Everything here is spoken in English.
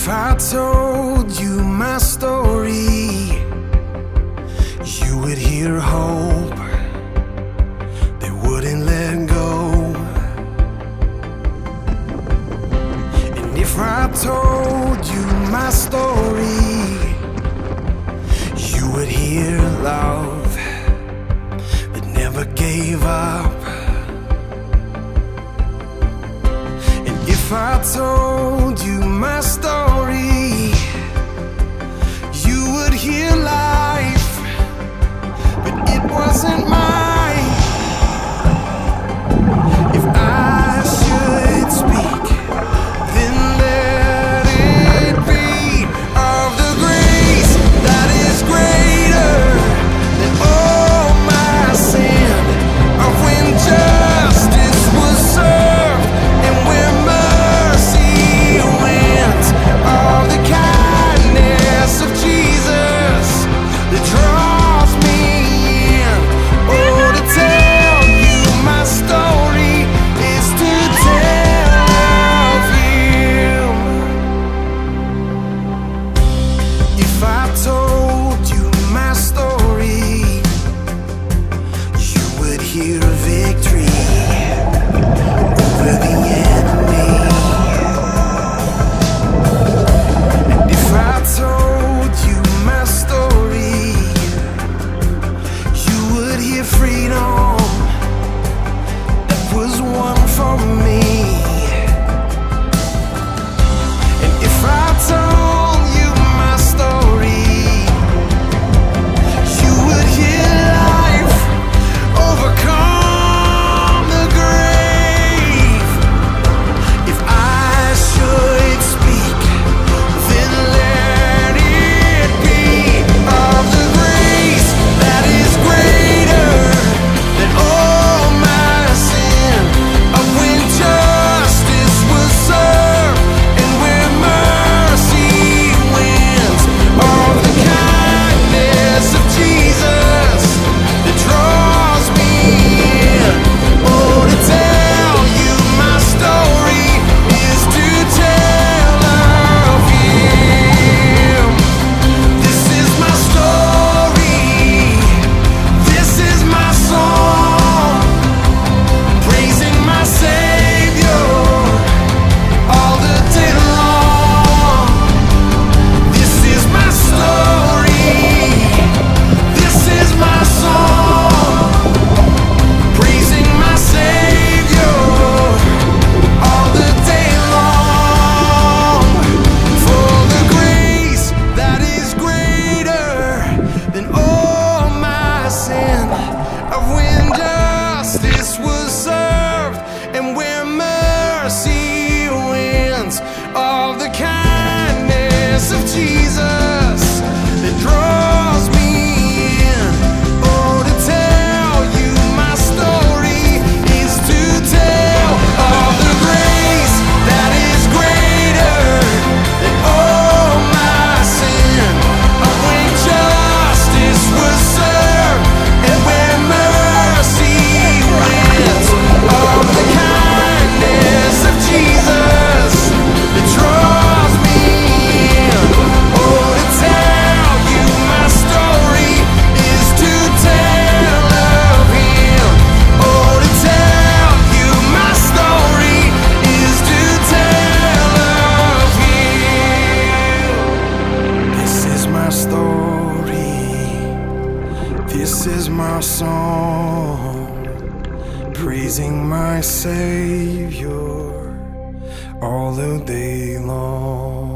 If I told you my story, you would hear hope that wouldn't let go. And if I told you my story, you would hear love that never gave up. And if I told you my story, you would hear life, but it wasn't mine. If I should speak, then let it be of the grace that is greater than all my sin, of when justice was served and where mercy went, of the kindness of Jesus that draws me in. Oh, to tell you my story is to tell of Him. If I told you my story, you would hear victory over the enemy. And if I told you my story, you would hear freedom that was won for me. And if I told you my story, you would hear life overcome the grave. If I should speak, then let it be of the grace that is greater than all my sin, of when justice was served and where mercy wins, of the kindness of Jesus that draws me in. Oh, to tell you my story is to tell of Him. This is my story, this is my song, praising my Savior all the day long. This is my story, this is my song, praising my Savior all the day long. For the grace that is greater than all my sin, of when justice was served and where mercy wins, of the kindness of Jesus that draws me in. Oh, to tell you my story is to tell of the grace that is greater than all my sin, of when justice was served and where mercy wins, of the kindness of Jesus that draws me in. Oh, to tell you my story is to tell of Him. Oh, to tell you my story is to tell of Him. This is my story, this is my song, praising my Savior all the day long.